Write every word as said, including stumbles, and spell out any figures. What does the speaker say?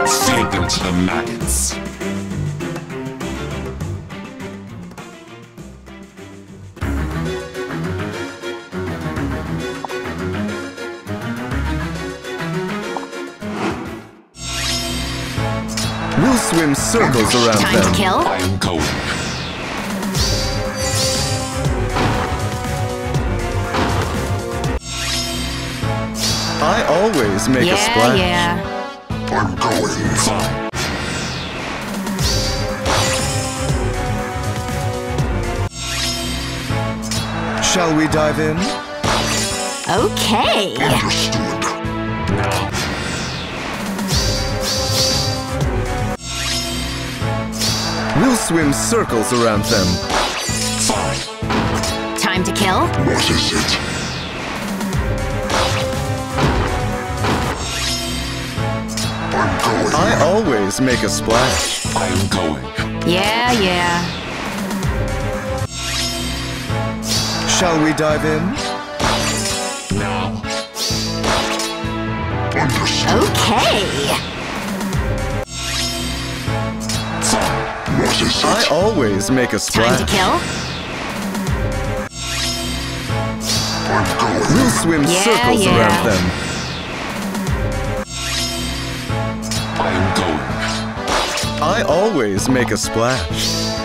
Let's take them to the maggots. We'll swim circles around Time them. to kill? I'm going. I always make yeah, a splash. yeah. I'm going. Fine. Shall we dive in? Okay. Understood. Now. We'll swim circles around them. Fine. Time to kill? What is it? I'm going. I always make a splash. I'm going. Yeah, yeah. Shall we dive in? Now. Understood. Okay. Fine. What is it? I always make a Time splash. to kill? I'm going. We'll swim Yeah, circles yeah. around them. I'm going. I always make a splash.